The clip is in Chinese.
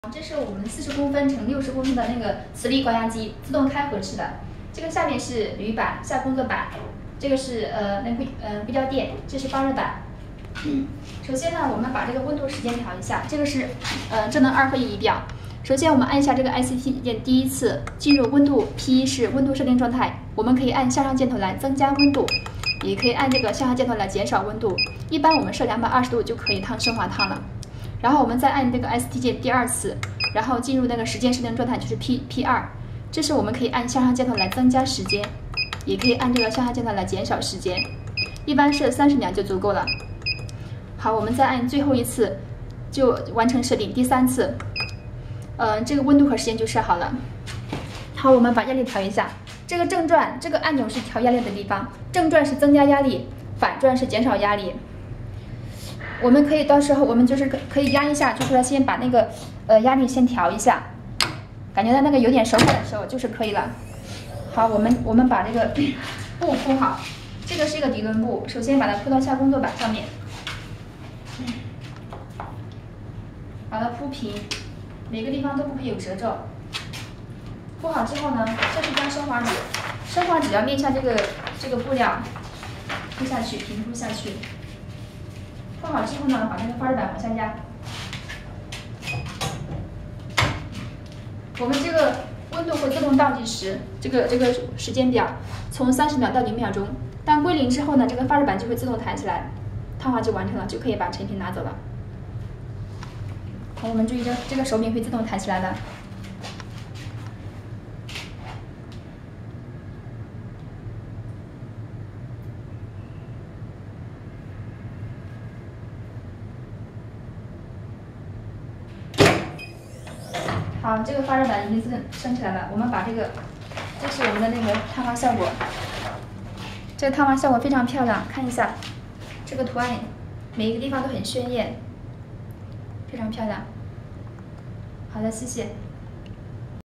这是我们40公分乘60公分的那个磁力高压机，自动开合式的。这个下面是铝板下工作板，这个是硅胶垫，这是发热板。首先呢，我们把这个温度时间调一下，这个是智能2合1仪表。首先我们按一下这个 ICT 键，第一次进入温度 P1是温度设定状态，我们可以按向上箭头来增加温度，也可以按这个向下箭头来减少温度。一般我们设220度就可以烫升华烫了。然后我们再按这个 ST 键第2次，然后进入那个时间设定状态，就是 P2。这时我们可以按向上箭头来增加时间，也可以按这个向下箭头来减少时间。一般是30秒就足够了。好，我们再按最后一次就完成设定，第3次，这个温度和时间就设好了。好，我们把压力调一下。这个正转这个按钮是调压力的地方，正转是增加压力，反转是减少压力。我们可以到时候我们就是可以压一下，就是先把那个压力先调一下，感觉到那个有点手感的时候就是可以了。好，我们把这个布铺好，这个是一个底轮布，首先把它铺到下工作板上面，把它铺平，每个地方都不可以有褶皱。铺好之后呢，这是一张升华纸，升华纸要面向这个布料铺下去，平铺下去。铺好之后呢，把那个发热板往下压。我们这个温度会自动倒计时，这个时间表从30秒到0秒钟。当归零之后呢，这个发热板就会自动弹起来，烫化就完成了，就可以把成品拿走了。好，我们注意这个手柄会自动弹起来的。好，这个发热板已经升起来了。我们把这是我们的那个烫发效果。这个烫发效果非常漂亮，看一下这个图案，每一个地方都很鲜艳，非常漂亮。好的，谢谢。